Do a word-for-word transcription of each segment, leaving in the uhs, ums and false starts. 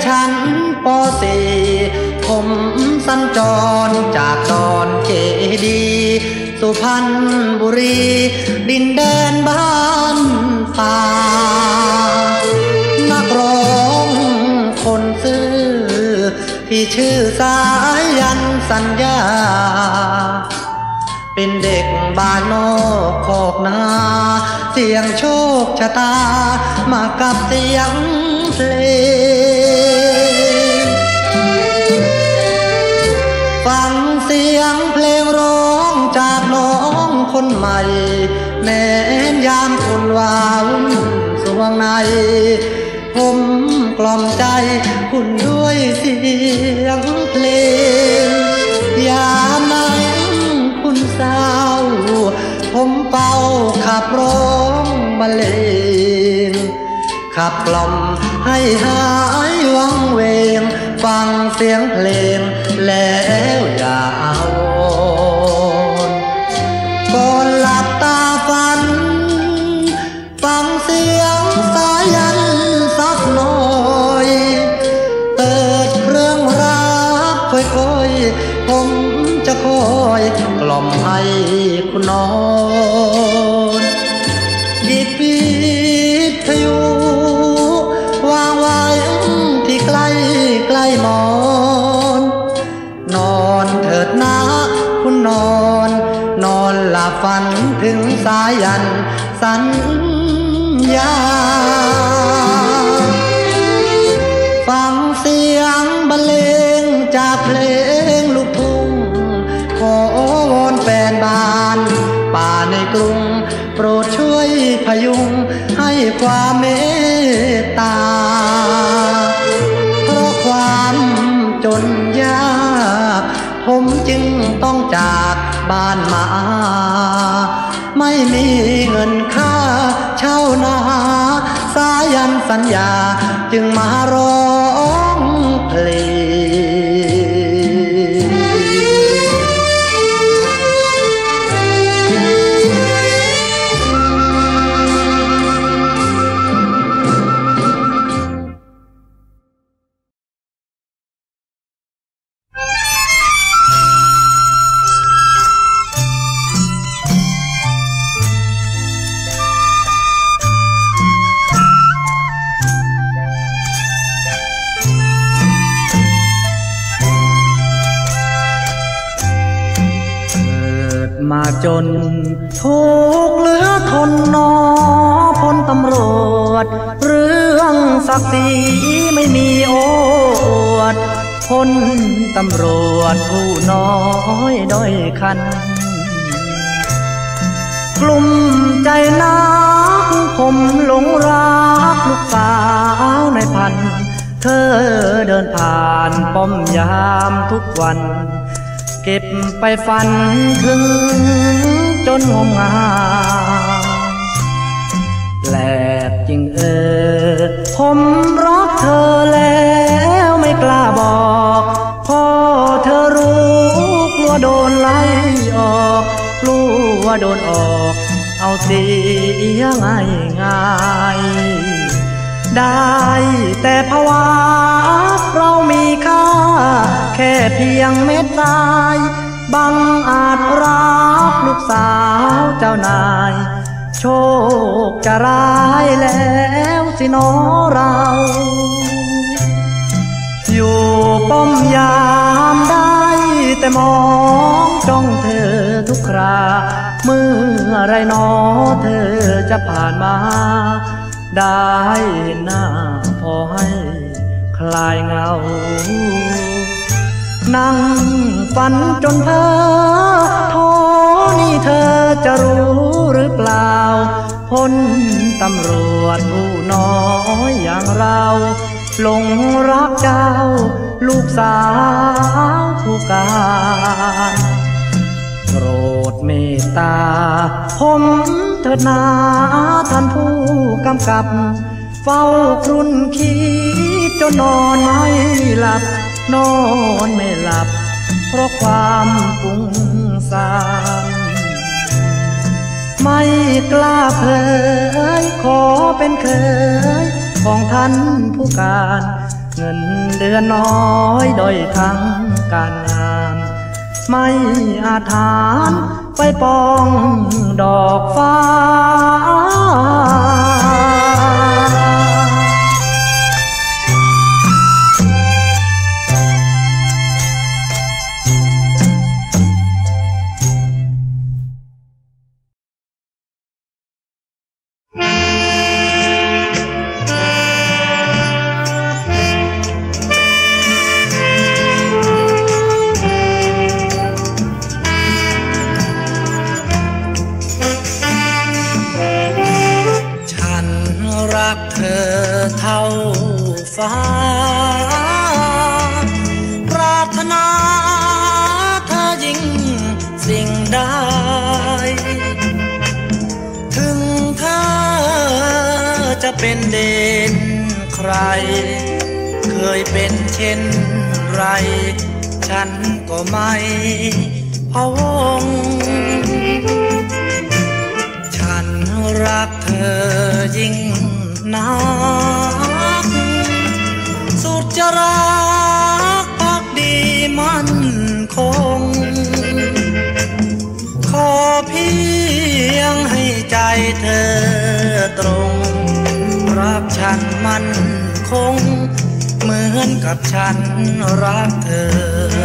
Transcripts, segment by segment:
ชั้นป.สี่ ผมสัญจรจากดอนเจดีย์สุพรรณบุรีดินแดนบ้านป่านักร้องคนซื่อที่ชื่อสายันสัญญาเป็นเด็กบ้านนอกคอกนาเสียงโชคชะตามากับเสียงเพลงฟังเสียงเพลงร้องจากน้องคนใหม่แม้ยามคุณวาวสวงในผมกล่อมใจคุณด้วยเสียงเพลงยามไหนคุณเศร้าผมเป่าขับร้องบรรเลงขับกล่อมให้หายวังเวงฟังเสียงเพลงแล้วอย่าเอาก่อนหลับตาฝันฟังเสียงสายันสักหน่อยเปิดเครื่องรักค่อยๆผมจะคอยกล่อมให้คุณนอนหยิบวิทยุวางไว้ที่ใกล้ใกล้หมอนนอนเถิดนะคุณนอนนอนหลับฝันถึงสายันสัญญาฟังเสียงบรรเลงจากเพลงลูกทุ่งขอวอนแฟนบ้านป่าในกรุงโปรดช่วยพยุงให้ความเมตตาเพราะความจนยากผมจึงต้องจากบ้านมาไม่มีเงินค่าเช่านาสายันสัญญาจึงมาร้องเพลงมาจนทุกข์เหลือทนนอพลตำรวจเรื่องศักดิ์ศรีไม่มีโอวดพลตำรวจผู้น้อยด้อยคันกลุ่มใจนักผมหลงรักลูกสาวในพันเธอเดินผ่านป้อมยามทุกวันเก็บไปฝันถึงจนงมงายแปลกจริงเออผมรักเธอแล้วไม่กล้าบอกพอเธอรู้กลัวโดนไล่ออกกลัวโดนออกเอาเสียง่ายง่ายได้แต่ภาวะเรามีค่าแค่เพียงเม็ดทรายบังอาจรักลูกสาวเจ้านายโชคจะร้ายแล้วสิน้อเราอยู่ป้อมยามได้แต่มองจ้องเธอทุกคราเมื่อไรน้อเธอจะผ่านมาได้เห็นหน้าพอให้คลายเงานั่งฝันจนเพ้อโทนี่เธอจะรู้หรือเปล่าพลตำรวจผู้น้อยอย่างเราหลงรักเจ้าลูกสาวผู้การโปรดเมตตาผมเถิดนาท่านผู้กำกับเฝ้าครุ่นคิดจนนอนไม่หลับนอนไม่หลับเพราะความฟุ้งซ่านไม่กล้าเผยขอเป็นเคยของท่านผู้การเงินเดือนน้อยด้อยทั้งการงานไม่อาจฐานไปปองดอกฟ้าเท่าฟ้าปรารถนาเธอยิ่งสิ่งใดถึงเธอจะเป็นเด่นใครเคยเป็นเช่นไรฉันก็ไม่พะวงฉันรักเธอยิ่งนักสุดจะรักภักดีมั่นคงขอเพียงให้ใจเธอตรงรักฉันมั่นคงเหมือนกับฉันรักเธอ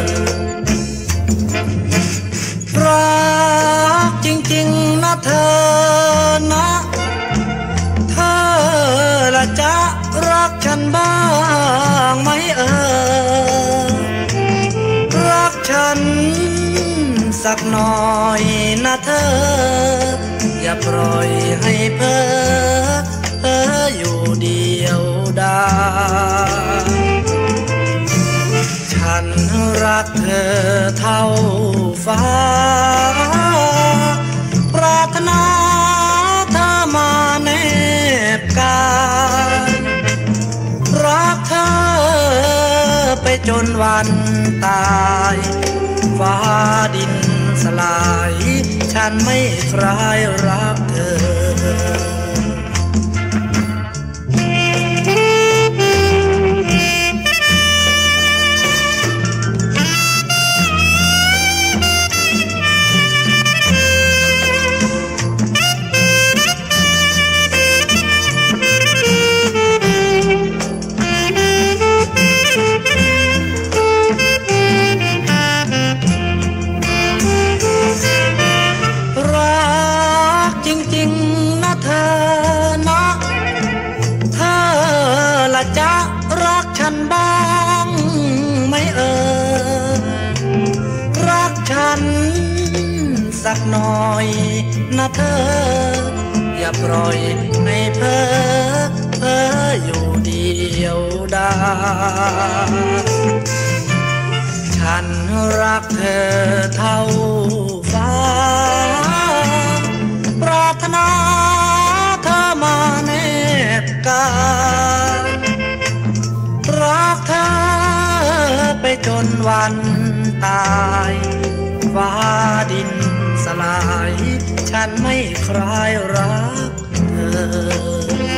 รักจริงๆนะเธอนะเธอละจะรักฉันบ้างไหมเออรักฉันสักหน่อยนะเธออย่าปล่อยให้เพ้อเพ้ออยู่เดียวดายฉันรักเธอเท่าฟ้าปรารถนาเธอมาแนบกายรักเธอไปจนวันตายฟ้าดินสลายฉันไม่คลายรักเธอจะรักฉันบ้างไหมเออรักฉันสักหน่อยนะเธออย่าปล่อยให้เพ้อเพ้ออยู่เดียวดายฉันรักเธอเท่าฟ้าปรารถนาเธอมาแนบกายรักเธอไปจนวันตายฟ้าดินสลายฉันไม่คลายรักเธอ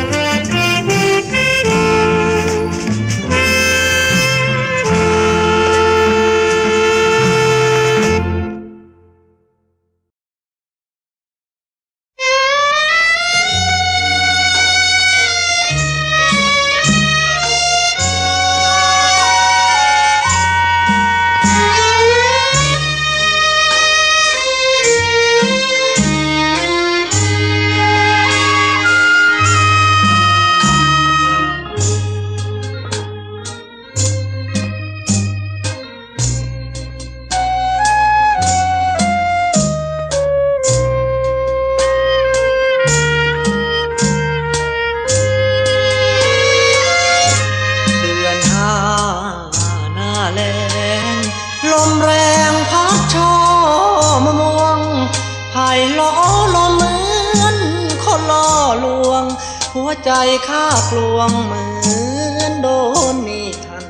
หัวใจข้ากลวงเหมือนโดนมีดทัน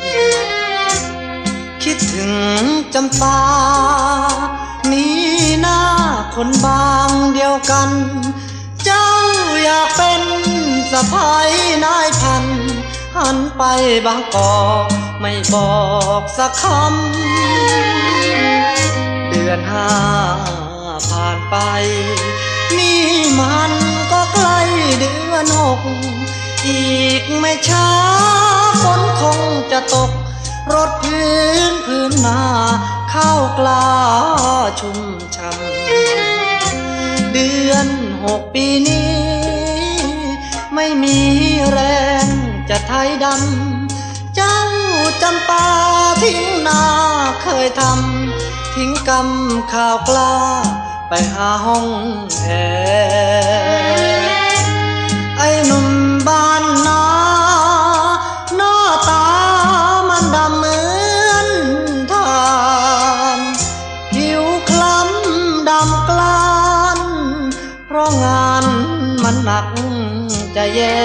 คิดถึงจำปานี่หน้าคนบางเดียวกันเจ้าอยากเป็นสะพ้ายนายพันหหันไปบางกอกไม่บอกสักคำเดือนห้าผ่านไปนี่มันก็ใกล้เดือนหกอีกไม่ช้าฝนคงจะตกรถพื้นพื้นนาข้าวกล้าชุ่มช่ำเดือนหกปีนี้ไม่มีแรงจะไถดำเจ้าจำปาทิ้งนาเคยทำทิ้งกำข้าวกล้าไปหาห้องแอร์ไอ้หนุ่มบ้านนาหน้าตามันดำเหมือนทานผิวคล้ำดำกลานเพราะงานมันหนักจะแย่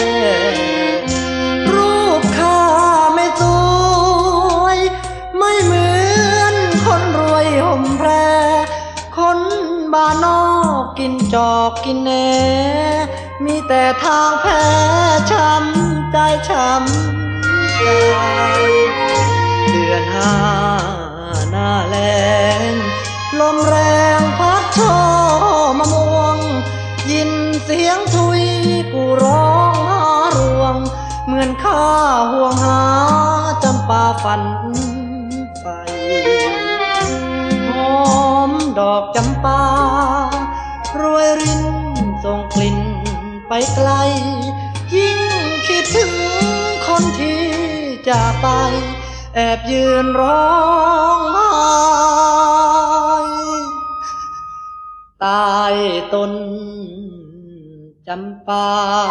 รูปข้าไม่สวยไม่เหมือนคนรวยห่มแพรคนบ้านนอกกินจอกกินแหนมีแต่ทางแพ้ช้ำใจช้ำใจเดือนห้าหน้าแรงลมแรงพัดช่อมะม่วงยินเสียงทุยกูร้องหารวงเหมือนข้าห่วงหาจำปาฝันไฟหอมดอกจำปารวยรินส่งกลิ่นไปไกลยิ่งคิดถึงคนที่จากไปแอบยืนร้องไห้ใต้ต้นจำปา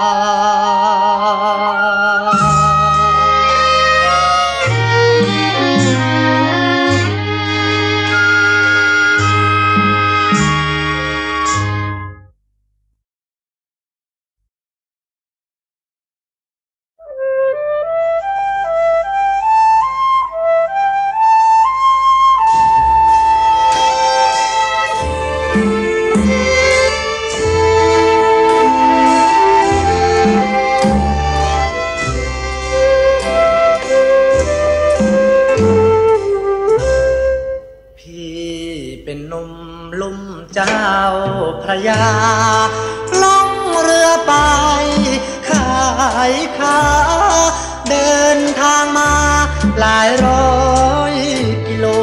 เจ้าพระยาล่องเรือไปขายข้าเดินทางมาหลายร้อยกิโล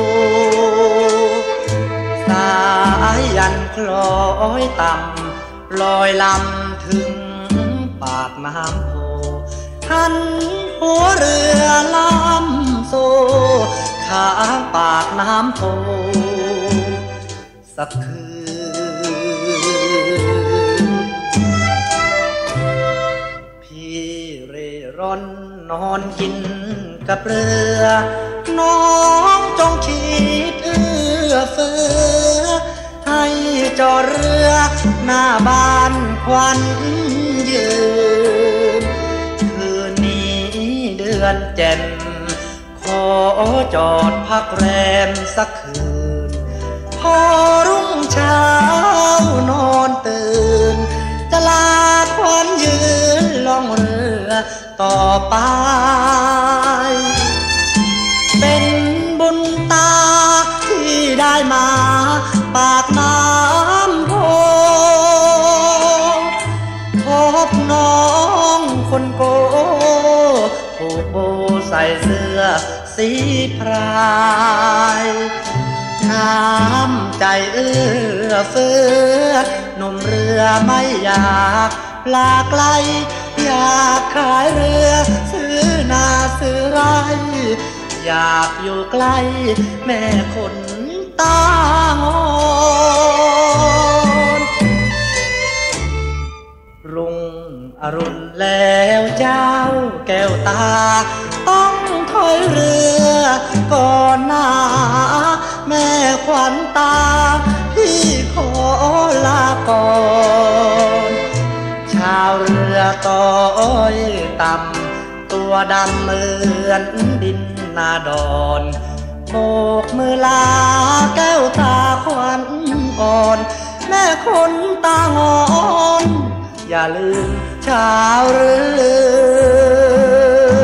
สายยันคล้อยต่ำลอยลำถึงปากน้ำโพหันหัวเรือลำโซข้างปากน้ำโพสักคืนพี่เร่ร่อนนอนกินกับเรือน้องจงคิดเอื้อเฟื้อให้จอดเรือหน้าบ้านควันยืนคืนนี้เดือนแจ่มขอจอดพักแรมสักคืนพอรุ่งเช้านอนตื่นจะลาควันยืนล่องเรือต่อไปเป็นบุญตาที่ได้มาปากน้ำโพพบน้องคนโกผูกโบใส่เสื้อสีพรายน้ำใจเอื้อเฟื้อหนุ่มเรือไม่อยากลาไกลอยากขายเรือซื้อนาซื้อไรอยากอยู่ใกล้แม่คนตางอนรุ่งอรุณแล้วเจ้าแก้วตาต้องถอยเรือก่อนหน้าแม่ขวัญตาพี่ขอลาก่อนชาวเรือต้อยต่ำตัวดำเหมือนดินนาดอนโบกมือลาแก้วตาขวัญอ่อนแม่คนตางอนอย่าลืมชาวเรือ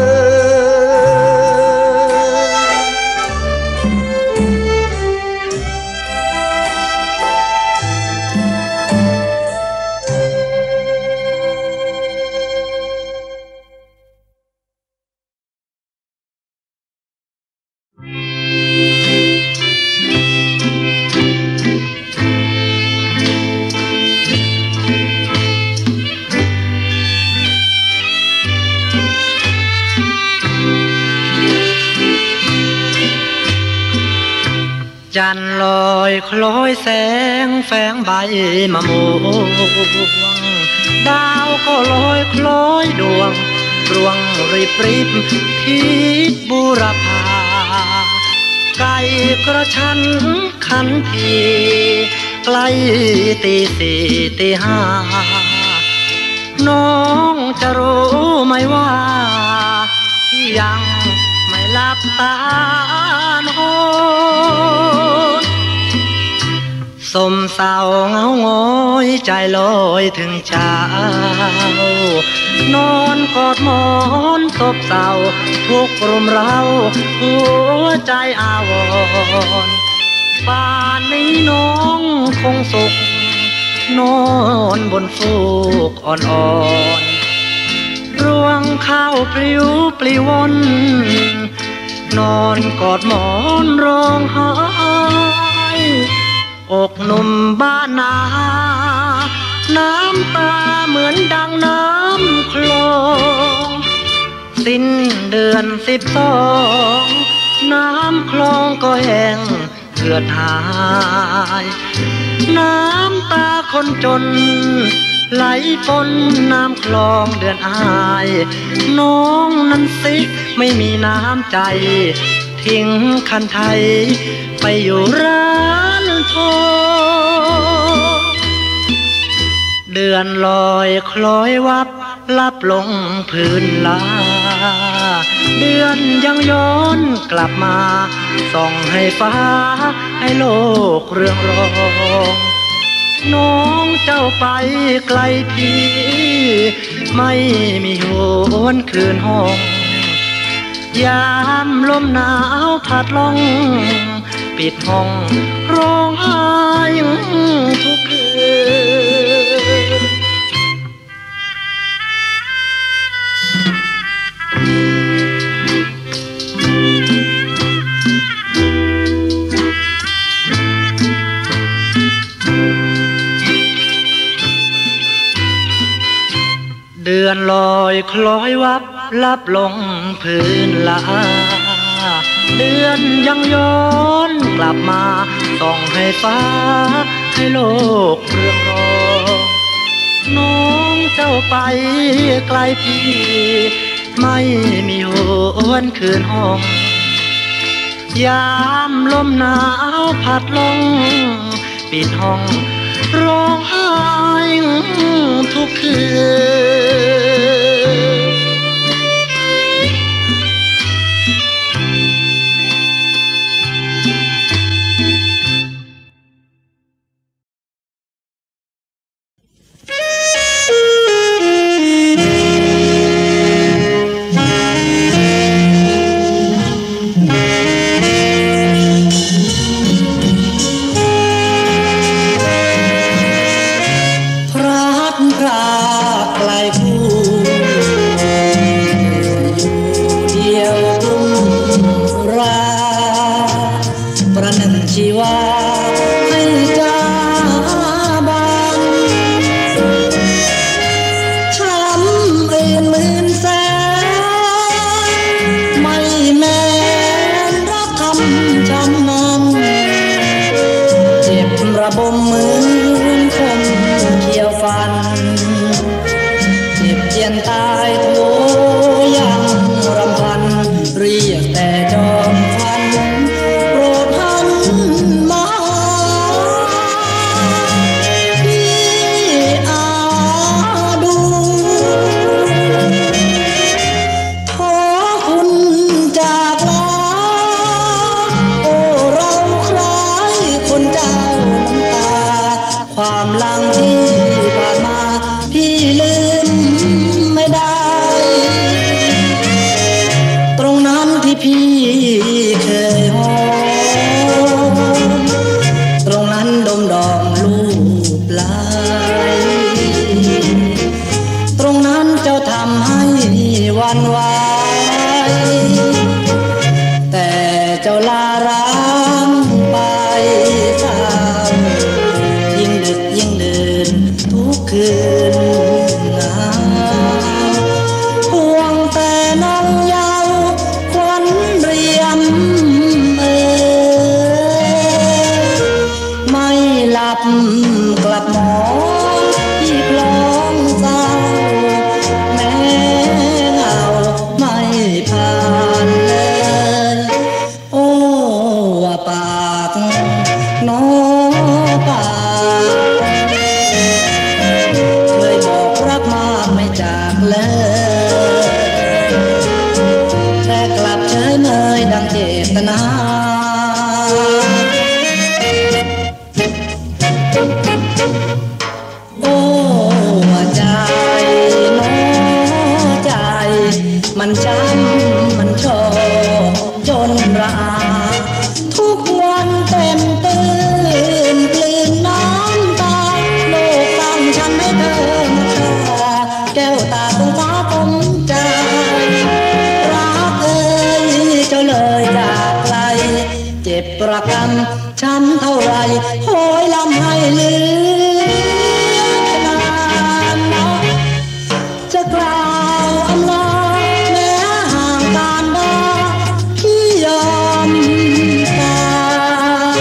จันลอยคล้อยแสงแฝงใบมะม่วงดาวก็ลอยคล้อยดวงรวงริบริบทิศบุรพาไก่กระชันขันทีใกล้ตีสี่ตีห้าน้องจะรู้ไหมว่าที่ยังไม่หลับตานอนสมเศร้าเงาง้อยใจลอยถึงเช้านอนกอดหมอนซบเศร้าทุกรุมเร้าหัวใจอาวรณ์ป่านนี้น้องคงสุขนอนบนฟูกอ่อนๆรวงข้าวปลิวปลิววนนอนกอดหมอนร้องไห้อกหนุ่มบ้านนาน้ำตาเหมือนดังน้ำคลองสิ้นเดือนสิบสองน้ำคลองก็แห้งเหือดหายน้ำตาคนจนไหลปนน้ำคลองเดือนอายน้องนั้นสิไม่มีน้ำใจทิ้งคันไทยไปอยู่ร้านทองเดือนลอยคล้อยวับลับลงพื้นลาเดือนยังย้อนกลับมาส่องให้ฟ้าให้โลกเรืองรองน้องเจ้าไปไกลที่ไม่มีหวนคืนห้องยามลมหนาวพัดลงปิดห้องร้องไห้ทุกคืนเดือนลอยคล้อยวับลับลงพื้นลาเดือนยังย้อนกลับมาส่องให้ฟ้าให้โลกเรืองรองน้องเจ้าไปไกลพี่ไม่มีหวนคืนห้องยามลมหนาวพัดลงปิดห้องร้องไห้ทุกคืนคนเจ้าน้ำตาเจ็บประกันฉันเท่าไรโหยลำให้ลืมนานจะกล่าวอำลาแม้ห่างการดาที่ยอมตาย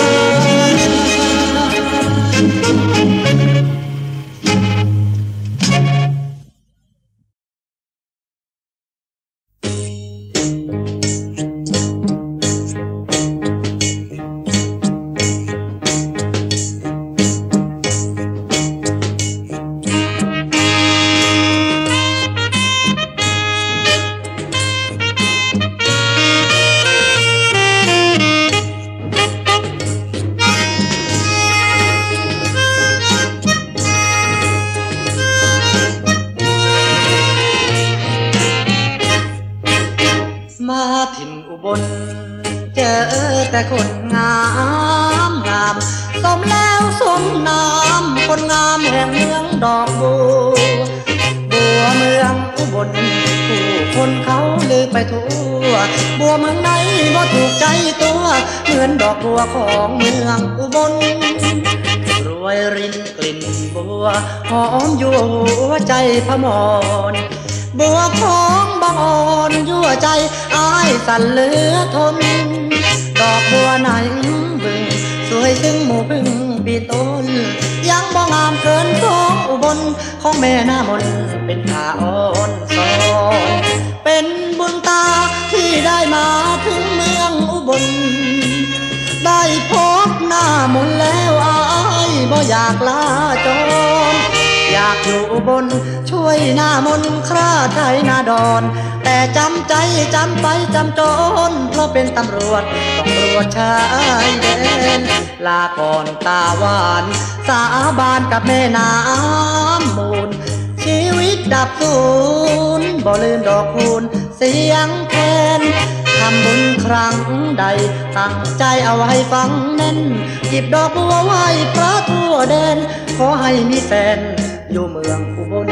มาถิ่นอุบลเจอแต่คนงามงามสมแล้วสมนามคนงามแห่งเมืองดอกบัวบัวเมืองอุบลผู้คนเขาลือไปทั่วบัวเมืองไหนบ่ถูกใจตัวเหมือนดอกบัวของเมืองอุบลรวยรินกลิ่นบัวหอมยั่วหัวใจพมรบัวของบางอ่อนยั่วใจอ้ายสั่นเหลือทนดอกบัวไหนบึงสวยซึ่งหมู่พึ่งปีต้นยังบ่งามเกินของอุบลของแม่หน้ามนเป็นตาอ่อนสอนเป็นบุญตาที่ได้มาถึงเมืองอุบลได้พบหน้ามนแล้วอ้ายบ่อยากลาจรอยากอยู่อุบลช่วยหน้ามนคราไทยนาดอนแต่จำใจจำไปจำจนเพราะเป็นตำรวจต้องตรวจชายแดนลาก่อนตาหวานสาบานกับแม่น้ำมูลชีวิตดับสูญบ่ลืมดอกคูณเสียงแคนทำบุญครั้งใดตั้งใจเอาไว้ฟังแน่นหยิบดอกบัวไหว้พระทั่วแดนขอให้มีแฟนอยู่เมืองอุบล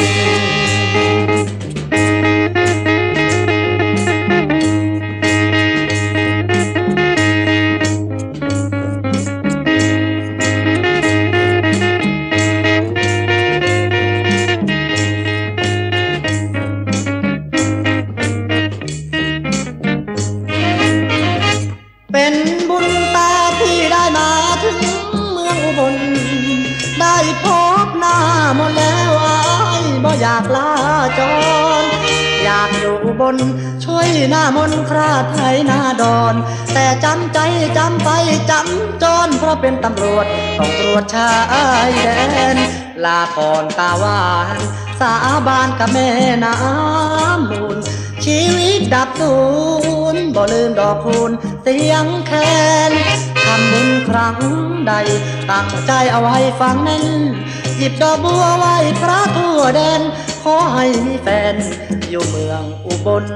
เป็นบุญตาที่ได้มาถึงเมืองอุบลได้พบหน้ามนแล้วอ้ายบ่อยากลาจรอยากอยู่อุบลช่วยหน้ามนคราไทยนาดอนแต่จำใจจำไปจำจนเพราะเป็นตำรวจต้องตรวจชายแดนลาก่อนตาหวานสาบานกับแม่น้ำมูลชีวิตดับสูญบ่ลืมดอกคูณเสียงแคนทำบุญครั้งใดตั้งใจเอาไว้ฟังแน่นหยิบดอกบัวไหว้พระทั่วแดนขอให้มีแฟนอยู่เมืองอุบล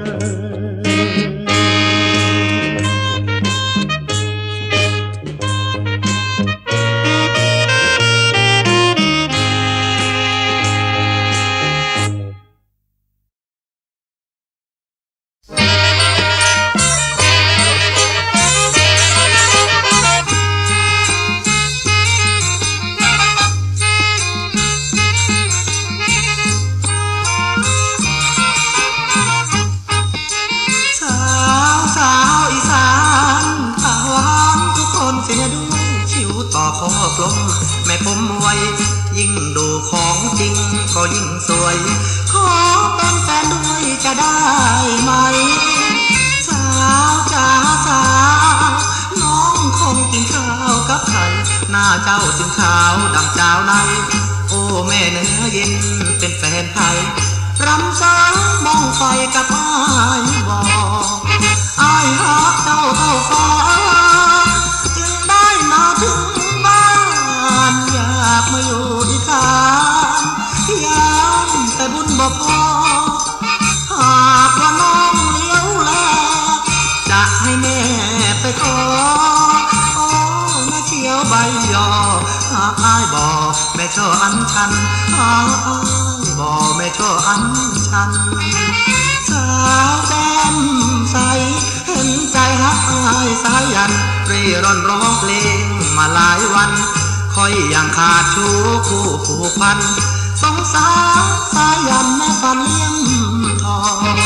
แม่ผมไว้ยิ่งดูของจริงก็ยิ่งสวยขอเป็นแฟนด้วยจะได้ไหมสาวจ๋าสาวน้องคงกินข้าวกับไข่หน้าเจ้าจึงขาวดังเจ้าในโอ้แม่เนื้อเย็นเป็นแฟนไทยรำสาวมองไฟกับอ้ายบอกอ้ายรักเจ้าเท่าฟ้าจึงได้มาถึงอยากมาอยู่อีกครั้งยามแต่บุญบ่พอหากว่าน้องเลี้ยวแลจะให้แม่ไปขอโอ้แม่เชียวใบยอหากอ้ายบ่แม่ช่ออันชันหากอ้ายบ่แม่ช่ออันชันสาวแก้มใสเห็นนใจฮักอายสายันเร่ร่อนร้องเพลงมาหลายวันคอยยังขาดชูคู่ผูกพันสงสารสายันแม่ฟันเลี้ยงทอง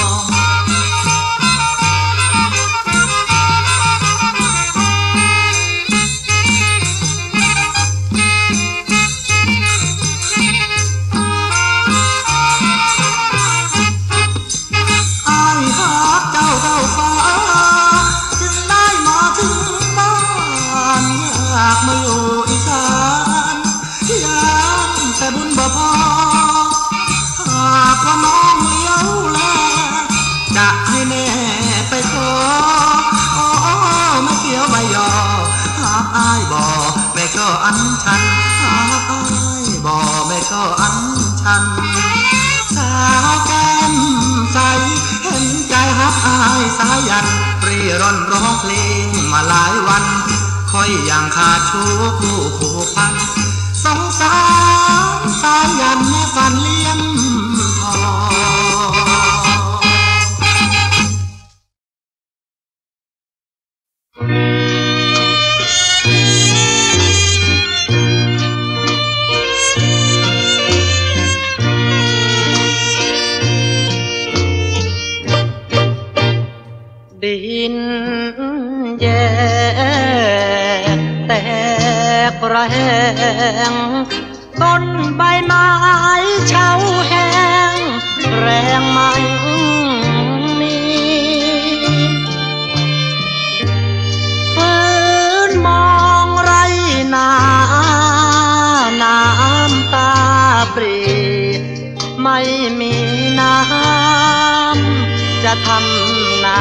อันชันหากอายบ่แม่ก็อันชันสาวแก้มใสเห็นใจฮักอายสายันเร่ร่อนร้องเพลงมาหลายวันคอยอย่างขาดชูคู่ผูกพันสงสารสายันแม่ฟันเลี้ยงทองดินแย่แตกระแหงต้นใบไม้เฉาแห้งแรงมันมีฟื้นมองไรนาน้ำตาปรีไม่มีน้ำจะทำนา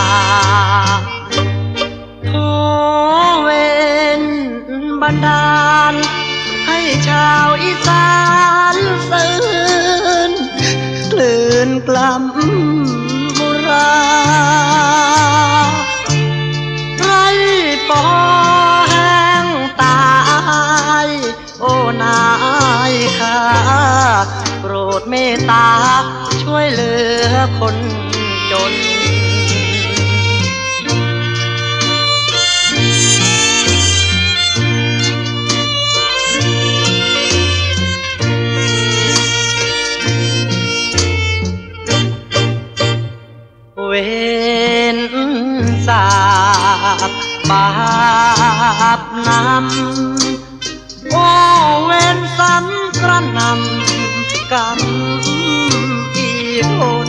ขอเวรบันดาลให้ชาวอีสานซื่นกลืนกล่ำบุราไรปอแห้งตายโอ้นายข้าโปรดเมตตาช่วยเหลือคนจนเวนสาบบาปนำโอ้เวนซ้ำกระนำกรรมอีผล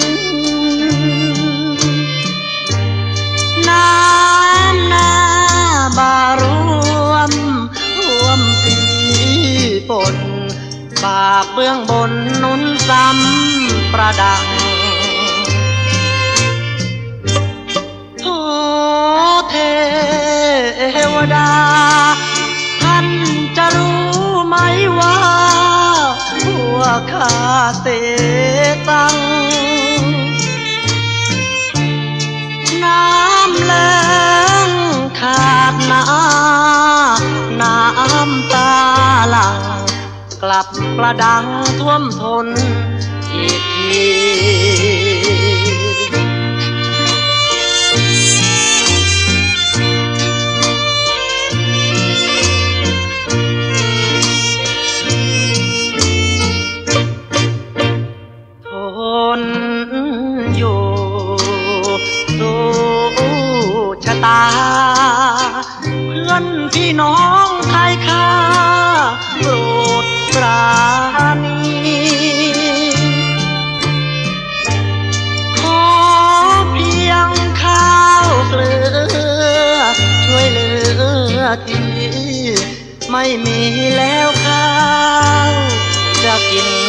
น้ำหน้าบารวมท่วมปีฝนบาปเบื้องบนนุนซ้ำประดังโอ้เทวดาท่านจะรู้ไหมว่าพวกข้าเสียตังน้ำแล้งขาดนาน้ำตาหลังกลับประดังท่วมทนอีกทีทนอยู่สู้ชะตาเพื่อนพี่น้องไทยข้าโปรดปราณีขอเพียงข้าวเกลือช่วยเหลือทีไม่มีแล้วข้าวจะกิน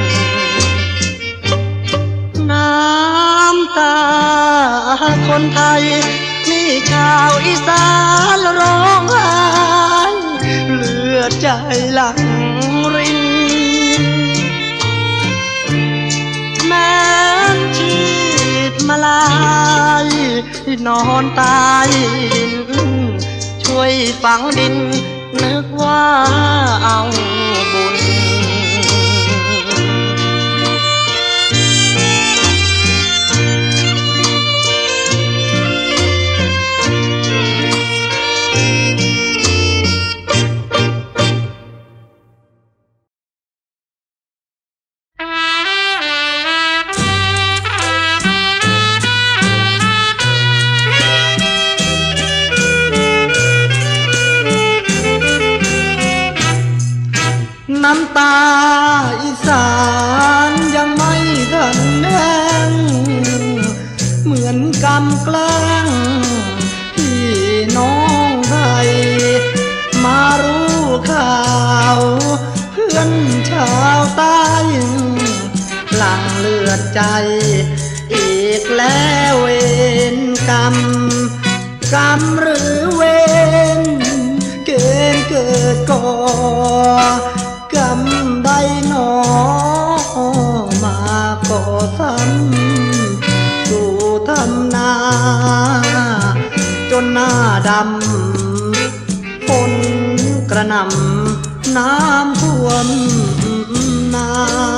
น้ำตาคนไทยมีชาวอีสานร้องไห้เลือดใจหลั่งรินแม้นชีพมาลายนอนตายดินช่วยฝังดินนึกว่าเอาบุญอีสานยังไม่ทันแห้งเหมือนกำแกล้งพี่น้องไทยมารู้ข่าวเพื่อนชาวใต้หลั่งเลือดใจอีกแล้วเวรกรรมกรรมหรือเวรเกณฑ์เกิดก่อกรรมใดหนอมาก่อซ้ำสู่ทำนาจนหน้าดำฝนกระหน่ำน้ำท่วมนา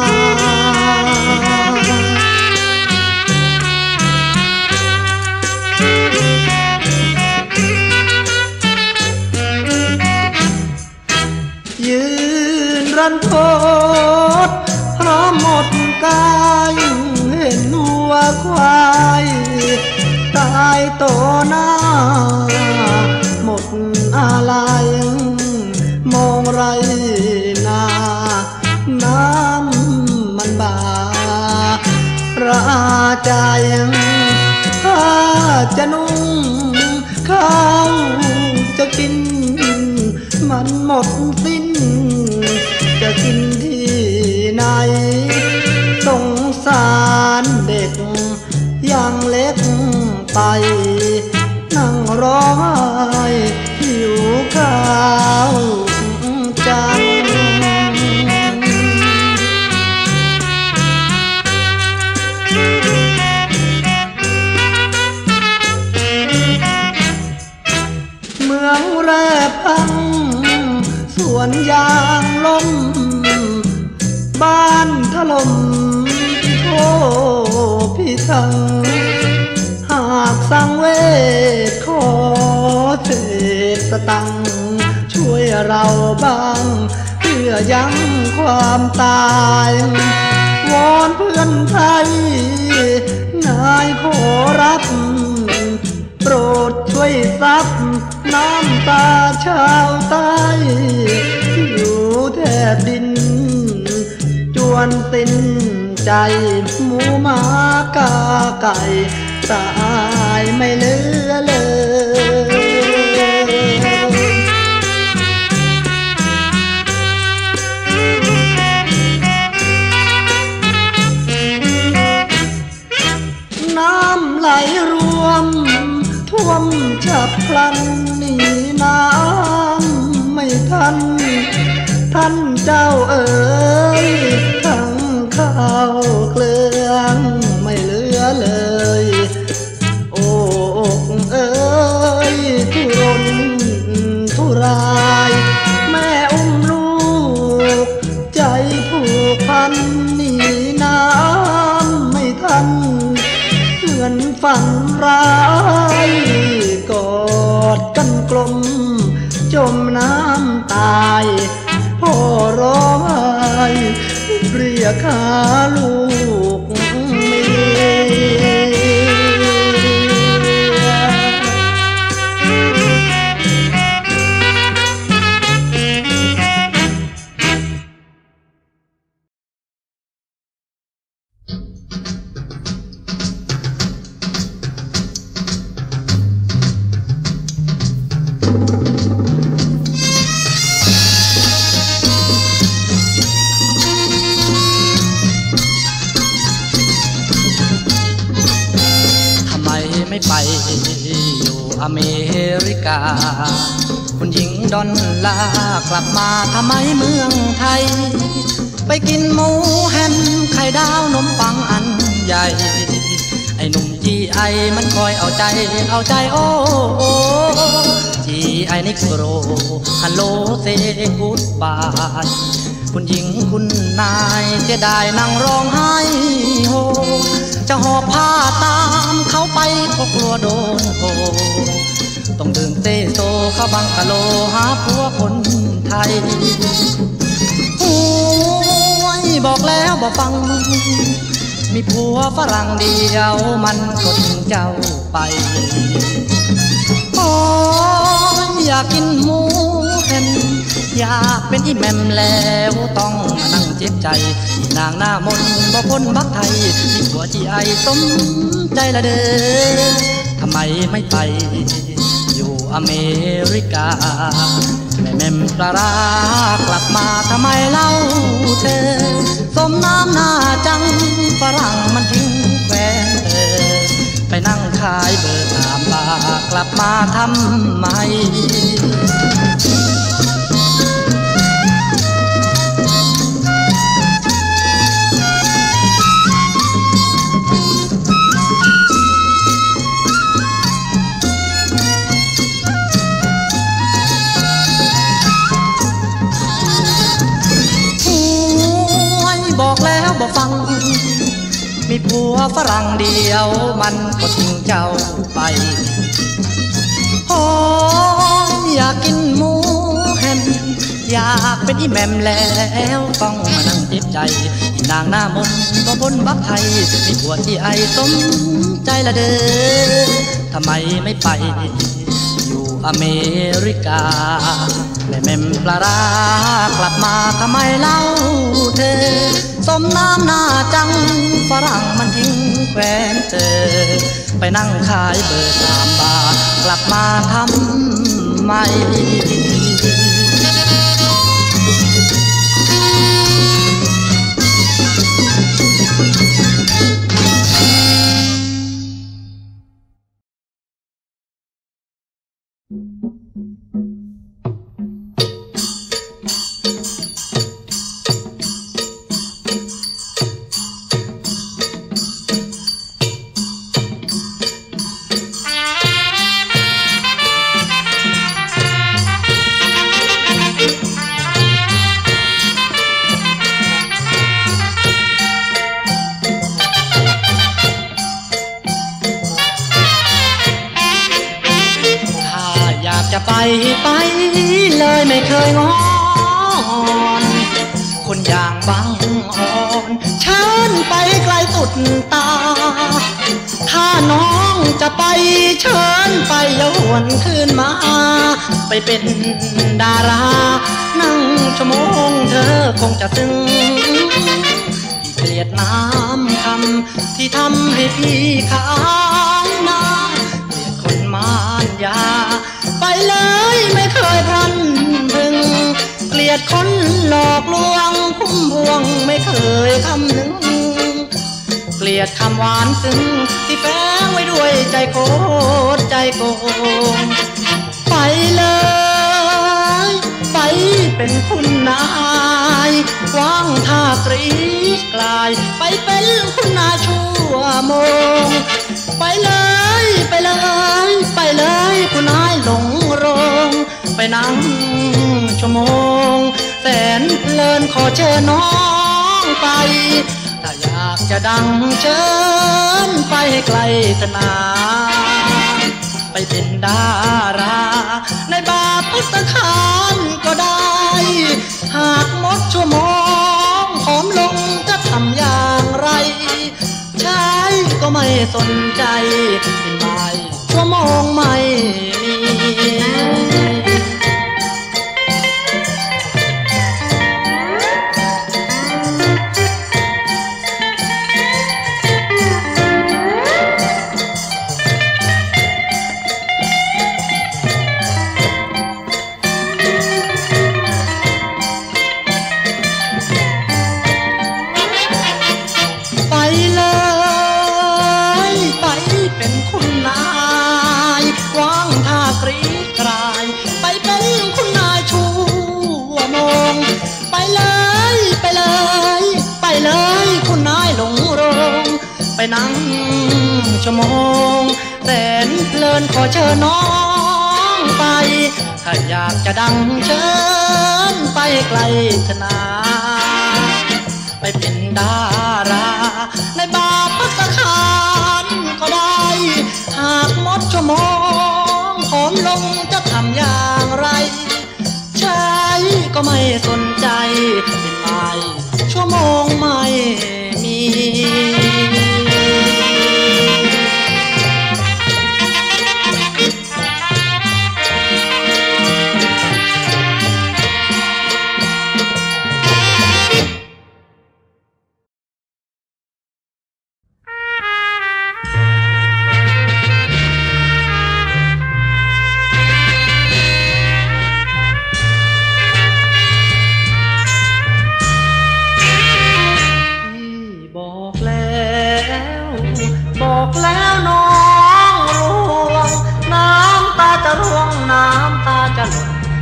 ยืนรันทดเพราะหมดกายเห็นวัวควายตายต่อหน้าหมดอะไรมองไรนาน้ำมันบาระใจถ้าจะนุ่งข้าวจะกินมันหมดสิ้นจะกินที่ไหนสงสารเด็กยังเล็กไปนั่งร้องไห้หิวข้าวจังเมืองแร่พังสวนยางล้มบ้านถล่มโทพี่ทังหากสังเวชขอเศษสตังค์ช่วยเราบ้างเพื่อยั้งความตายวอนเพื่อนไทยนายขอรับโปรดช่วยซับน้ำตาชาวใต้ที่อยู่แทบดินจวนสิ้นใจหมูหมากาไก่ตายไม่เหลือเลยน้ำไหลรวมท่วมฉับพลันหนีน้ำไม่ทันท่านเจ้าเอ๋ยทั้งข้าวเกลืองไม่เหลือเลยโอ้เอ๋ยทุรนทุรายแม่อุ้มลูกใจผูกพันหนีน้ำไม่ทันเหมือนฝันร้ายกอดกันกลมจมน้ำตายพ่อร้องไห้เรียกหาลูกเมีไม่ไปอยู่อเมริกาคุณหญิงดอลลาร์กลับมาทำไมเมืองไทยไปกินหมูแฮมไข่ดาวนมปังอันใหญ่ไอ้หนุ่มจีไอมันคอยเอาใจเอาใจโอ้โอ้จีไอนิกโรฮัลโหลเซกูดบายคุณหญิงคุณนายเสียดายนั่งร้องไห้โฮจะหอบผ้าตามเขาไปก็กลัวโดนโกต้องเดินเตะโซเข้าบังกะโลหาผัวคนไทยโอ้ยบอกแล้วบอกฟังมีผัวฝรั่งเดียวมันก็ทิ้งเจ้าไปโอ้ยอยากกินหมูแฮมอยากเป็นอีแมมแล้วต้องมานั่งเจ็บใจอีนางหน้ามนบ่พ้นบักไทยมีผัวจีไอสมใจละเด้อทำไมไม่ไปอยู่อเมริกาแม่แม่มปลาร้ากลับมาทำไมเล่าเธอสมน้ำหน้าจังฝรั่งมันทิ้งแควนเธอไปนั่งขายเบอร์ตามบากลับมาทำไมบอกแล้วบอกฟังมีผัวฝรั่งเดียวมันก็ทิ้งเจ้าไปหอมอยากกินหมูแฮมอยากเป็นอีแมมแล้วต้องมานั่งเจ็บใจอีนางหน้ามนก็พ้นบักไทยมีผัวที่ไอสมใจละเด้อทำไมไม่ไปอยู่อเมริกาแม่แม่มปลาร้ากลับมาทำไมเล่าเธอสมน้ำหน้าจังฝรั่งมันทิ้งแควนเธอไปนั่งขายเบอร์สามบาทกลับมาทำไมจะไปไปเลยไม่เคยงอนคนอย่างบางอ่อนเชิญไปไกลสุดตาถ้าน้องจะไปเชิญไปอย่าหวนคืนมาไปเป็นดารานั่งชั่วโมงเธอคงจะซึ้งเกลียดน้ำคำที่ทำให้พี่ค้างนาเกลียดคนมารยาไปเลยไม่เคยพลันพึงเกลียดคนหลอกลวงพุ่มพวงไม่เคยคำนึงเกลียดคำหวานซึ้งที่แฝงไว้ด้วยใจโกรธใจโกงไปเลยไปเป็นคุณนายวางท่ากรีดกลายไปเป็นคุณนาชั่วโมงไปเลยไปเลยไปเลยคุณนายหลงโรงไปนั่งชั่วโมงแสนเพลินขอเชิญน้องไปถ้าอยากจะดังเชิญไปให้ไกลธนาไปเป็นดาราในบาร์พุทธคารก็ได้หากหมดชั่วโมงผอมลงจะทำอย่างไรชายก็ไม่สนใจเป็นไม้ชั่วโมงไม่มีไปนั่งชั่วโมงแสนเพลินขอเชิญน้องไปถ้าอยากจะดังเชิญไปไกลธนาไปเป็นดาราในบาร์ภัตตาคารก็ได้หากหมดชั่วโมงผอมลงจะทำอย่างไรชายก็ไม่สนใจเป็นไปชั่วโมงไม่มี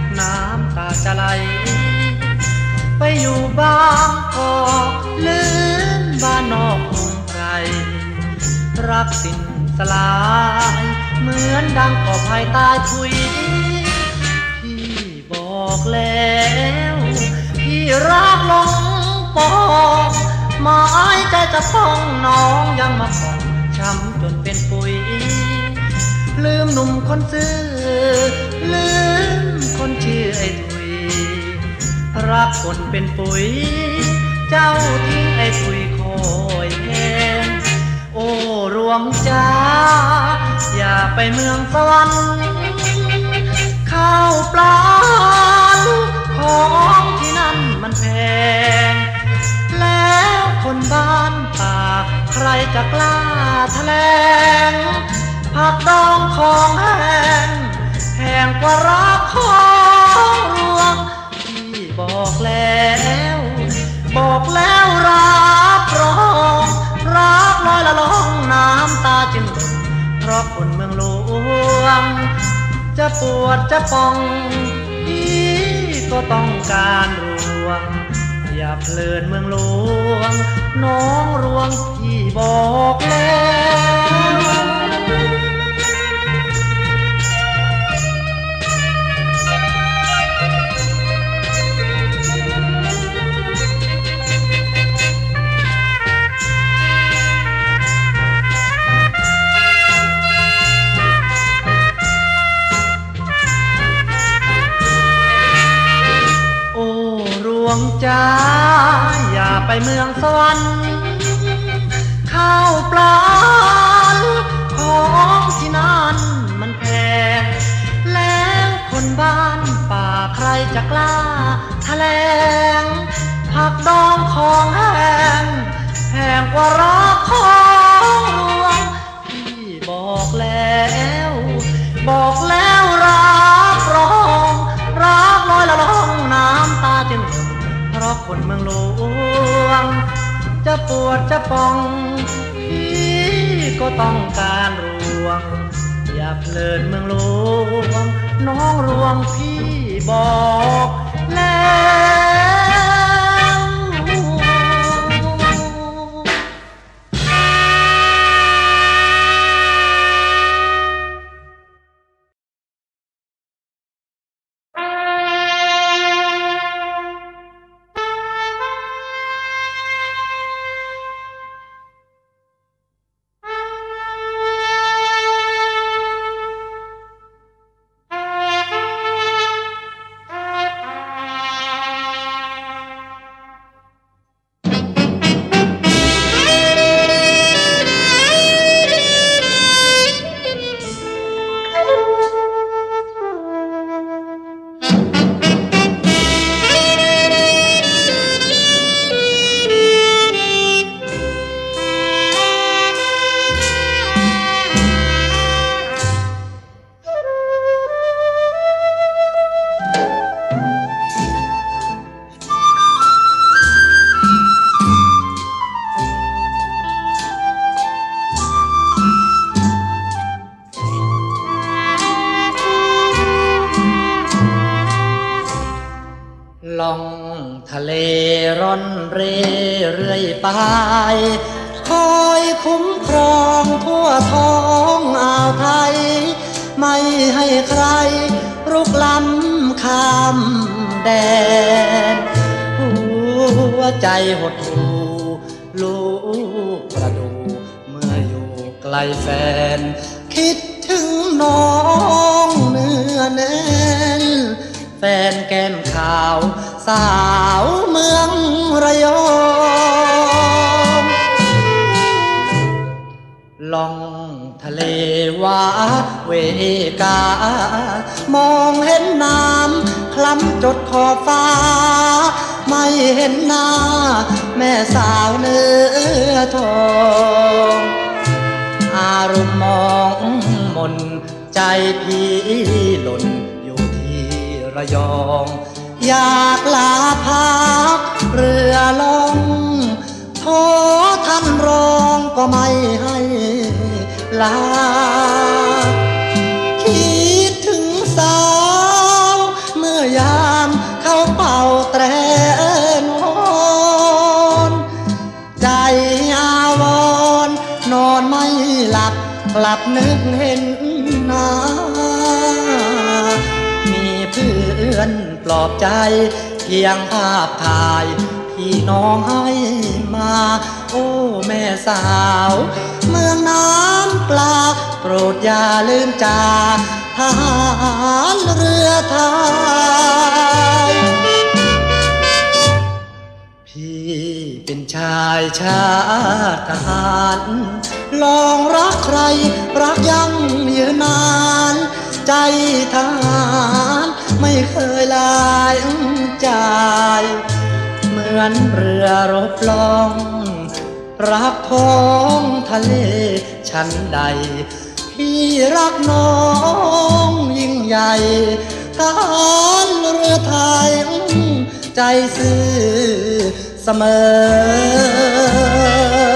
น้ำตาจะไหลไปอยู่บ้านก็ลืมบ้านนอกกรุงไกลรักสิ้นสลายเหมือนดังก่อภัยตายคุยพี่บอกแล้วพี่รักลงปองหมายใจจะพ้องน้องยังมาปองช้ำจนเป็นปุ๋ยลืมหนุ่มคนซื่อลืมคนชื่อไอ้ถุยรักคนเป็นปุ๋ยเจ้าทิ้งไอ้ถุยคอยแห้งโอ้รวงจ้าอย่าไปเมืองสวรรค์ข้าวปลาของที่นั่นมันแพงแล้วคนบ้านป่าใครจะกล้าแถลงผักดองของแห้งแห้งกว่ารักของรวงที่บอกแล้วบอกแล้วรับรองรักลอยละล่องน้ำตาจึงหล่นเพราะคนเมืองหลวงจะปวดจะป่องพี่ก็ต้องการรวงอย่าเพลินเมืองหลวงน้องรวงพี่บอกแล้วรวงจ้าอย่าไปเมืองสวรรค์ข้าวปลาของที่นั่นมันแพงแล้วคนบ้านป่าใครจะกล้าแถลงผักดองของแห้งแห้งกว่ารักของรวงพี่บอกแล้วบอกแล้วรับรองรักลอยละล่องน้ำตาจึงเพราะคนเมืองหลวงจะปวดจะป่องพี่ก็ต้องการรวงอย่าเพลินเมืองหลวงน้องรวงพี่บอกแล้วล่องทะเลร่อนเร่เรื่อยไปคอยคุ้มครองทั่วท้องอ่าวไทยไม่ให้ใครรุกล้ำข้ามแดนหัวใจหดหู่ลูกประดูเมื่ออยู่ไกลแฟนคิดถึงน้องเนื้อแน่นแฟนแก้มขาวสาวเมืองระยองล่องทะเลวาเวกามองเห็นน้ำคล้ำจดขอบฟ้าไม่เห็นหน้าแม่สาวเนื้อทองอารมณ์มองมนใจพี่หล่นระยองอยากลาพักเรือล่องโทท่านรองก็ไม่ให้ลาคิดถึงสาวเมื่อดนึกเห็นหน้ามีเพื่อนปลอบใจเพียงภาพถ่ายที่น้องให้มาโอ้แม่สาวเมืองน้ำปลาโปรดอย่าลืมจาทหารเรือไทยพี่เป็นชายชาติทหารลองรักใครรักยั่งยืนนานใจทหารไม่เคยลายใจเหมือนเรือรบล่องรักท้องทะเลชั้นใดพี่รักน้องยิ่งใหญ่ทหารเรือไทยใจซื่อเสมอ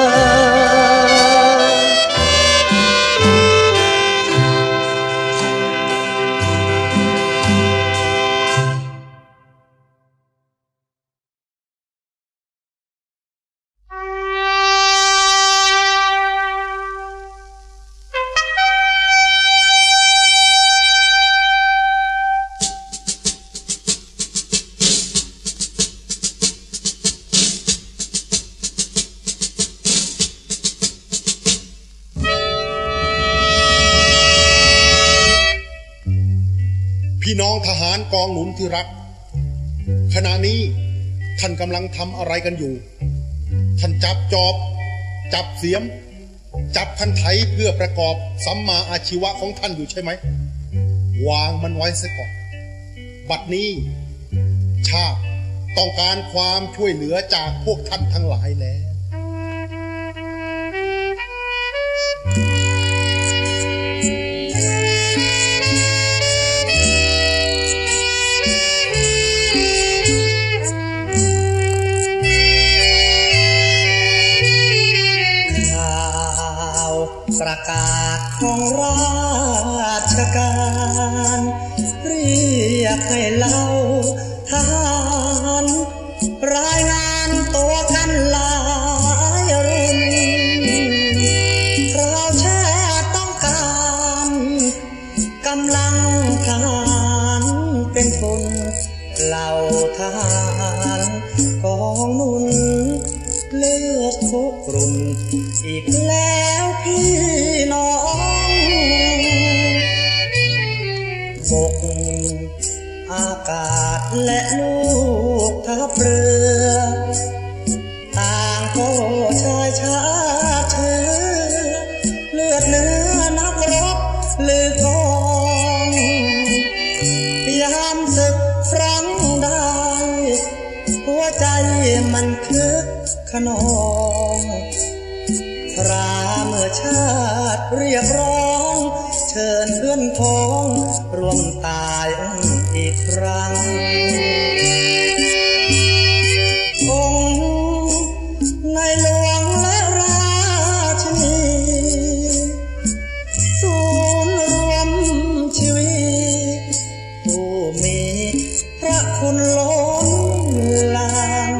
พี่น้องทหารกองหนุนที่รักขณะนี้ท่านกำลังทำอะไรกันอยู่ท่านจับจอบจับเสียมจับคันไถเพื่อประกอบสัมมาอาชีวะของท่านอยู่ใช่ไหมวางมันไว้ซะก่อนบัดนี้ชาติต้องการความช่วยเหลือจากพวกท่านทั้งหลายแล้วประกาศของราชการเรียกให้เล่าทหารรายงานตัวกันหลายรุ่นเราชาติต้องการกำลังทหารเป็นคนเหล่าทหารกองหนุนเลือกทุกรุ่นอีกแล้วพี่น้องบกอากาศและลูกทัพเรือต่างก็ชายชาติเชื้อเลือดเนื้อนักรบหรือกองยามศึกครั้งใดหัวใจมันคึกขนองพระเมื่อชาติเรียกร้องเชิญเพื่อนพ้องร่วมตายอีกครั้งองค์ในหลวงและราชินีศูนย์รวมชีวิตผู้มีพระคุณล้นหลาม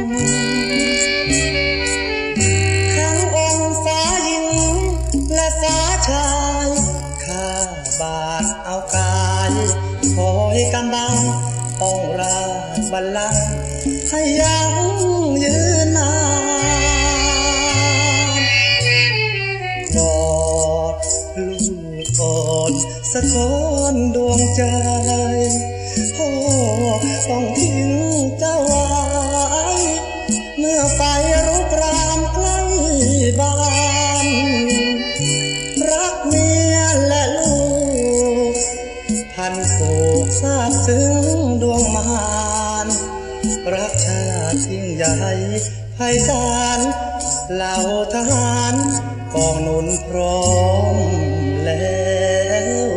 ฟ้าชายข้าบาทเอากายคอยกำบังต้องราชบัลลังก์ให้ยังยืนนานกอดลูกกอดสะท้อนดวงใจพ่อต้องทิ้งเจ้าไว้เมื่อไฟรุกรามใกล้บ้านรักเมียและลูกพันผูกซาบซึ้งดวงมารรักชาติยิ่งใหญ่ไพศาลเหล่าทหารกองหนุนพร้อมแล้ว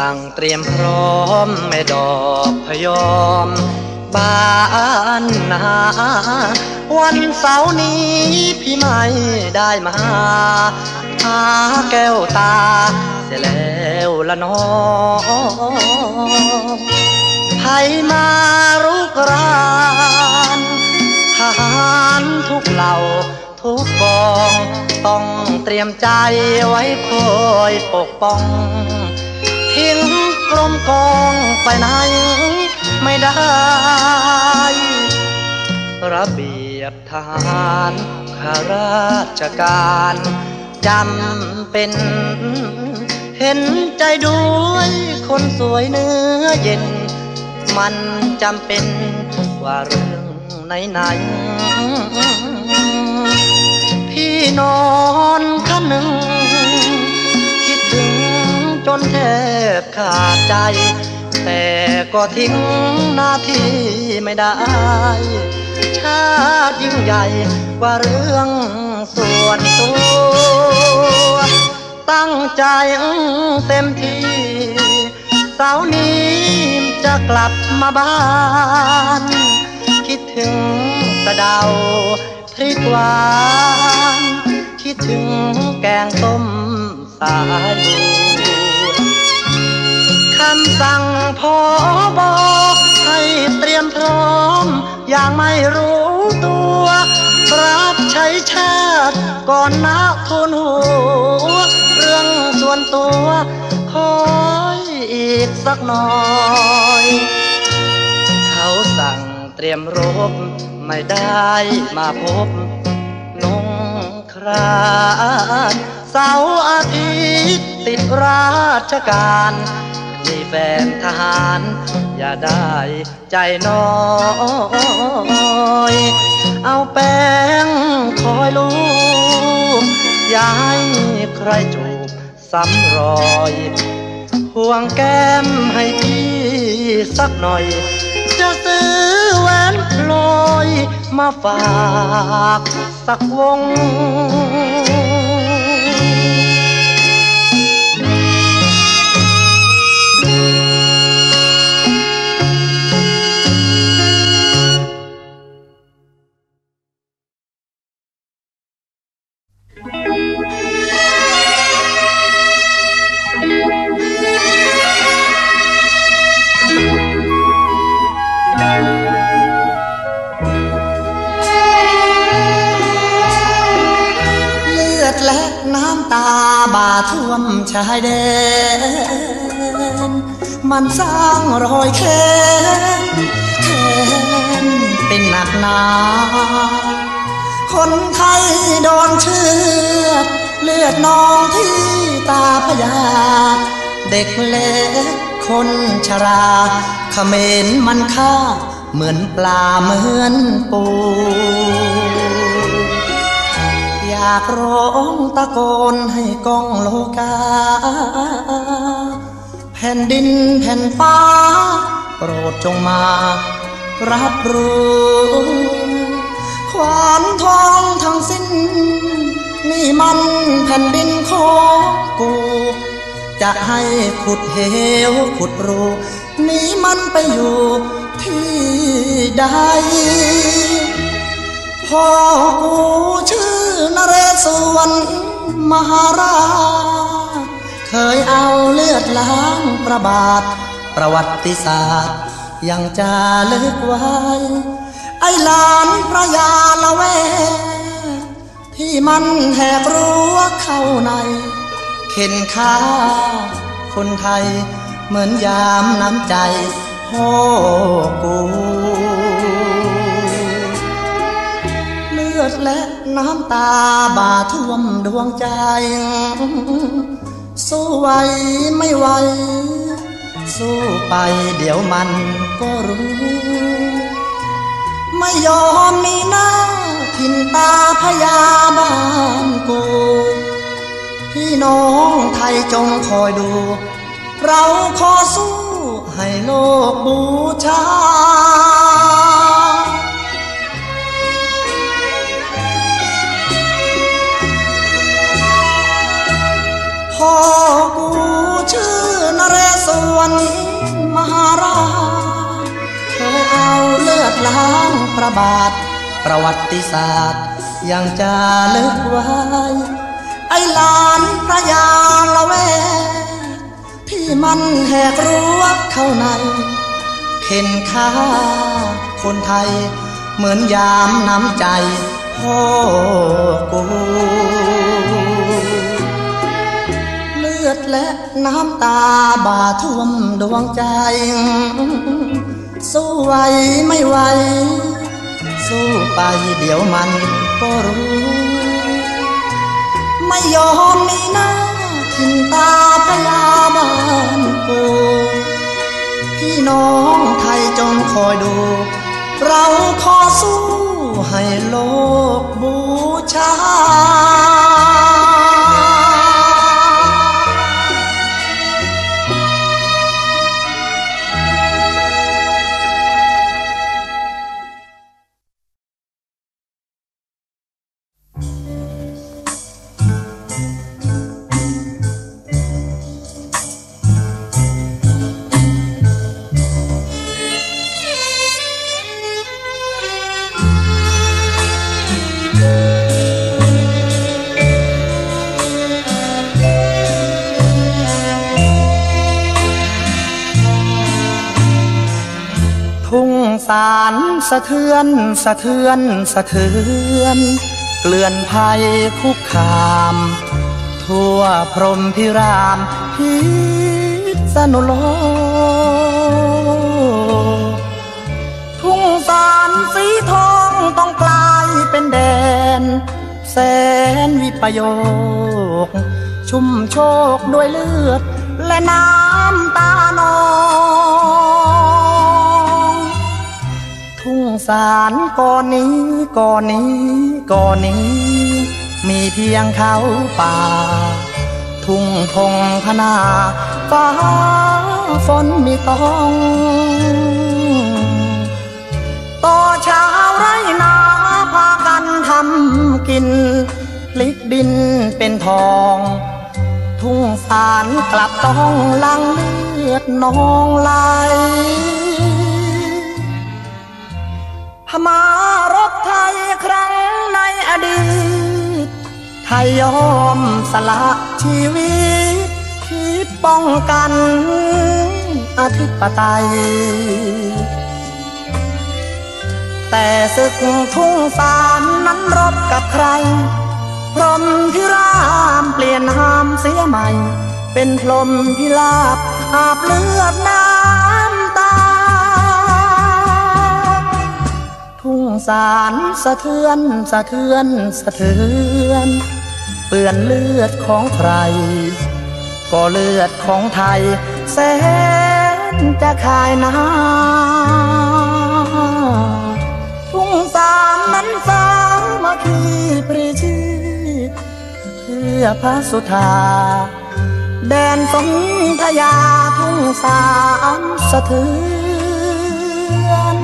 สั่งเตรียมพร้อมแม่ดอกพยอมบ้านนาวันเสาร์นี้พี่ไม่ได้มาหาแก้วตาเสียแล้วละน้องไผมารุกรานทหารทุกเหล่าทุกกองต้องเตรียมใจไว้คอยปกป้องทิ้งกรมกองไปไหนไม่ได้ระเบียบทหารข้าราชการจำเป็นเห็นใจด้วยคนสวยเนื้อเย็นมันจำเป็นว่าเรื่องไหนๆพี่นอนคันหนึ่งคิดถึงจนแทบขาดใจแต่ก็ทิ้งหน้าที่ไม่ได้ชาติยิ่งใหญ่กว่าเรื่องส่วนตัวตั้งใจเต็มที่เสาร์นี้จะกลับมาบ้านคิดถึงสะเดาพริกหวานคิดถึงแกงต้มสายบัวคำสั่งพบให้เตรียมพร้อมอย่างไม่รู้ตัวรับใช้ชาติก่อนนะทุนหัวเรื่องส่วนตัวคอยอีกสักหน่อยเขาสั่งเตรียมรบไม่ได้มาพบนงครานเสาร์อาทิตย์ติดราชการมีแฟนทหารอย่าได้ใจน้อยเอาแป้งคอยลูบอย่าให้ใครจูบซ้ำรอยห่วงแก้มให้พี่สักหน่อยจะซื้อแหวนพลอยมาฝากสักวงและน้ำตาบาท่วมชายแดนมันสร้างรอยแค้นแค้นเป็นหนักหนาคนไทยโดนเชือดเลือดนองที่ตาพยาเด็กเล็กคนชราเขมรมันฆ่าเหมือนปลาเหมือนปูอยากร้องตะโกนให้ก้องโลกาแผ่นดินแผ่นฟ้าโปรดจงมารับรู้ขวานทองทั้งสิ้นนี่มันแผ่นดินของกูจะให้ขุดเหวขุดรูนี้มันไปอยู่ที่ใดพ่อกูชื่อนเรศวรมหาราชเคยเอาเลือดล้างประบาทประวัติศาสตร์ยังจะลึกไว้ไอ้หลานพระยาละเวที่มันแหกรั้วเข้าในเข็นฆ่าคนไทยเหมือนยามน้ำใจพ่อกูเลือดและน้ำตาบาท่วมดวงใจสู้ไหวไม่ไหวสู้ไปเดี๋ยวมันก็รู้ไม่ยอมมีหน้าทินตาพยาบาลกูพี่น้องไทยจงคอยดูเราขอสู้ให้โลกบูชาพ่อกูชื่อนเรศล้างพระบาทประวัติศาสตร์ยังจะลึกไว้ไอ้หลานพระยาละเวที่มันแหกรั้วเข้าในเข็นฆ่าคนไทยเหมือนยามน้ำใจพ่อกูเลือดและน้ำตาบาท่วมดวงใจสู้ไหวไม่ไหวสู้ไปเดี๋ยวมันก็รู้ไม่ยอมมีหน้าทินตาพยาบาลกูพี่น้องไทยจงคอยดูเราขอสู้ให้โลกบูชาสารสะเทือนสะเทือนสะเทือนเกลื่อนภัยคุกคามทั่วพรหมพิรามพิษณุโลกทุ่งสารสีทองต้องกลายเป็นแดนแสนวิปโยคชุ่มโชกด้วยเลือดและน้ำตานองทุ่งสารก่อนนี้ก่อนนี้ก่อนนี้มีเพียงเขาป่าทุ่งพงพนาฟ้าฝนมีต้องต่อชาวไร่นาพากันทำกินพลิกดินเป็นทองทุ่งสารกลับต้องลังเลือดนองไหลพม่ารบไทยครั้งในอดีตไทยยอมสละชีวิตคิดป้องกันอธิปไตยแต่ศึกทุ่งสารนั้นรบกับใครพรหมพิรามเปลี่ยนนามเสียใหม่เป็นพรหมพิลาภอาบเลือดน้ำตาทุ่งสารสะเทือนสะเทือนสะเทือนเปื้อนเลือดของใครก็เลือดของไทยแสนจะคายน้ำทุ่งสารนั้นสามัคคีปรีชีเพื่อพระสุธาแดนสนธยาทุ่งสารสะเทือน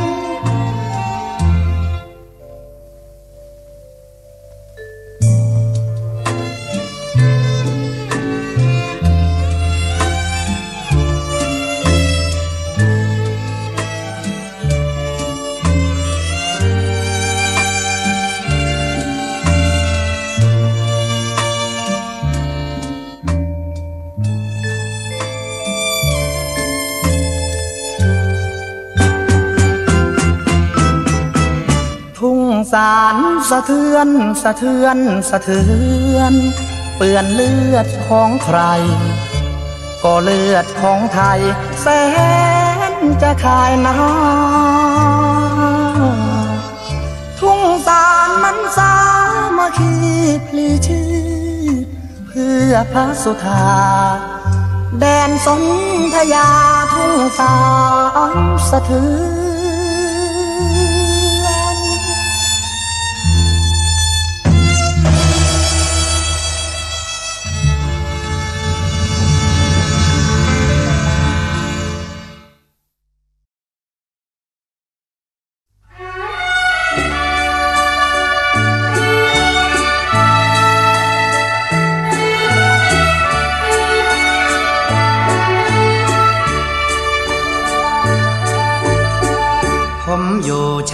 สารสะเทือนสะเทือนสะเทือนเปื้อนเลือดของใครก็เลือดของไทยแสนจะคายน้ำทุ่งสารนั้นสามัคคีพลีชีพเพื่อพระสุธาแดนสนธยาทุ่งสารสะเทือน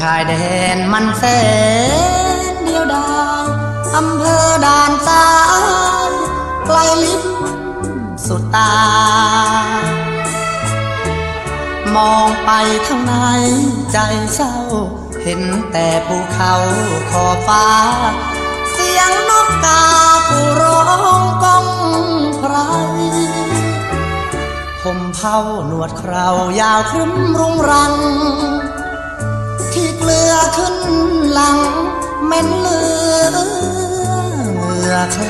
ายแดนมันแสนเดียวดายอำเภอด่านซ้ายไกลลิบสุดตามองไปทางไหนใจเศร้าเห็นแต่ภูเขาขอบฟ้าเสียงนกกาผู้ร้องก้องไพรผมเผาหนวดเครายาวครึ้มรุงรังที่เกลือขึ้นหลังเม็นเลือเหงื่อใคร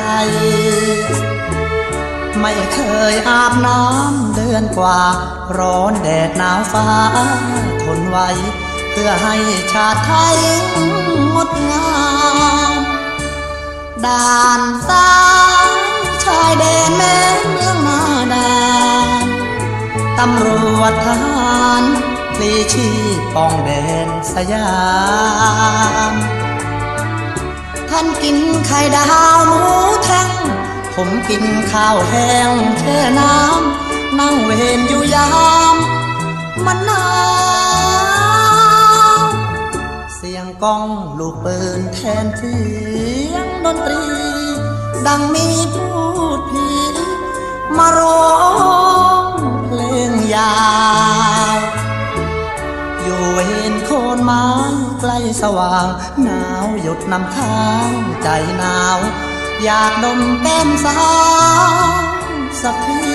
ไม่เคยอาบน้ำเดือนกว่าร้อนแดดหนาวฟ้าทนไว้เพื่อให้ชาติไทยงดงามด่านซ้ายชายแดนแม่เมืองนาดานตำรวจทหารพลีชีพป้องแดนสยามท่านกินไข่ดาวหมูแท่งผมกินข้าวแห้งแช่น้ำนั่งเวรอยู่ยามมันหนาวเสียงก้องลูกปืนแทนเสียงดนตรีดังมีพูดผีมาร้องเพลงยาวอยู่เห็นโคนไม้ใกล้สว่างหนาวหยดน้ำค้างใจหนาวอยากดมแก้มสาวสักที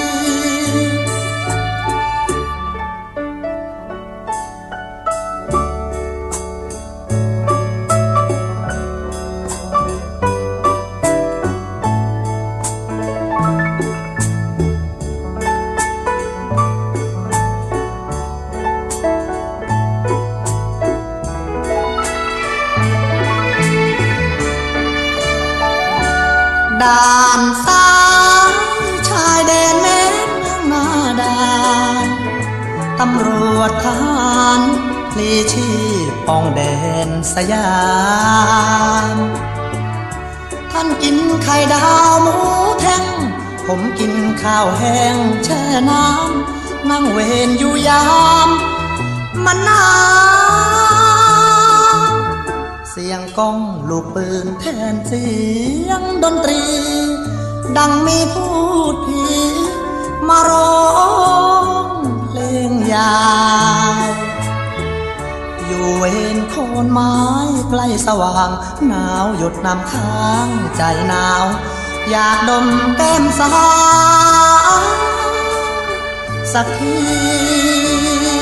ด่านซ้ายชายแดนแม่เมืองนาดานตำรวจทหารพลีชีพป้องแดนสยามท่านกินไข่ดาวหมูแท่งผมกินข้าวแห้งแช่น้ำนั่งเวรอยู่ยามมันหนาวเสียงก้องลูกปืนแทนเสียงดนตรีดังมีพูดผีมาร้องเพลงยาวอยู่เห็นโคนไม้ใกล้สว่างหนาวหยดน้ำค้างใจหนาวอยากดมแก้มสาวสักที